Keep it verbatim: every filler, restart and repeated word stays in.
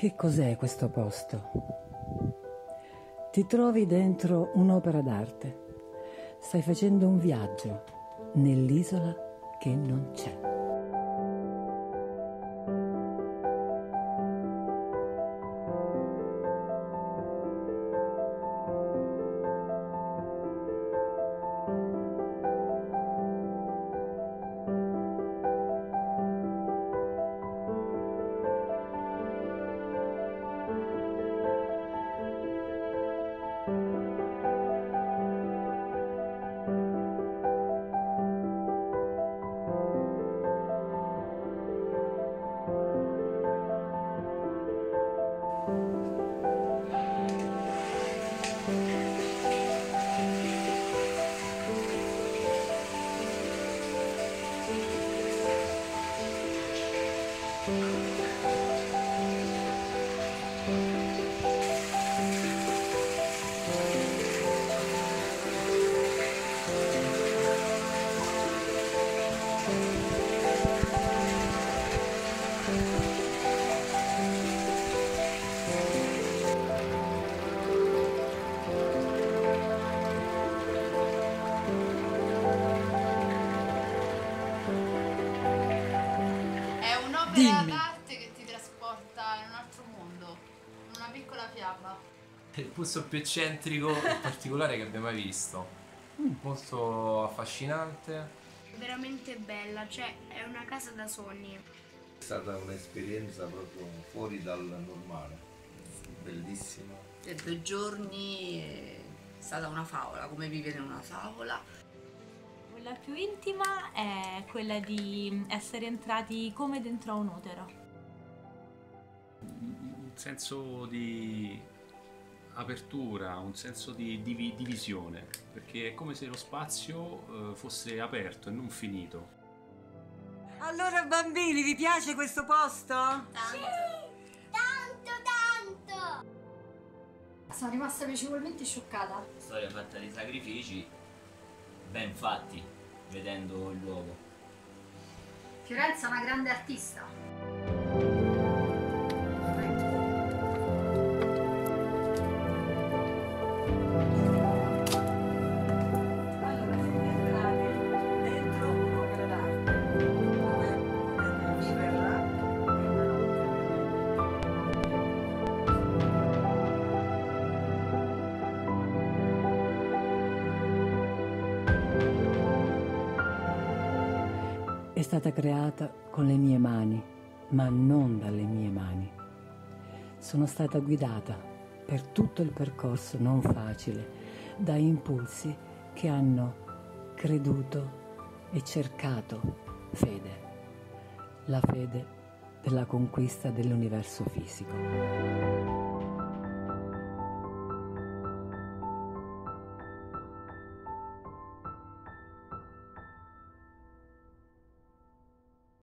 Che cos'è questo posto? Ti trovi dentro un'opera d'arte. Stai facendo un viaggio nell'isola che non c'è. Dimmi. D'arte che ti trasporta in un altro mondo, in una piccola fiaba. È il posto più eccentrico e particolare che abbia mai visto. Mm. Molto affascinante. Veramente bella, cioè è una casa da sogni. È stata un'esperienza proprio fuori dal normale, bellissima. Per due giorni è stata una favola, come vivere in una favola. La più intima è quella di essere entrati come dentro a un utero. Un senso di apertura, un senso di div- divisione, perché è come se lo spazio eh, fosse aperto e non finito. Allora bambini, vi piace questo posto? Sì! Tanto, tanto! Sono rimasta piacevolmente scioccata. Storia fatta di sacrifici ben fatti, vedendo il luogo. Fiorenza è una grande artista. È stata creata con le mie mani, ma non dalle mie mani. Sono stata guidata per tutto il percorso non facile da impulsi che hanno creduto e cercato fede, la fede della conquista dell'universo fisico.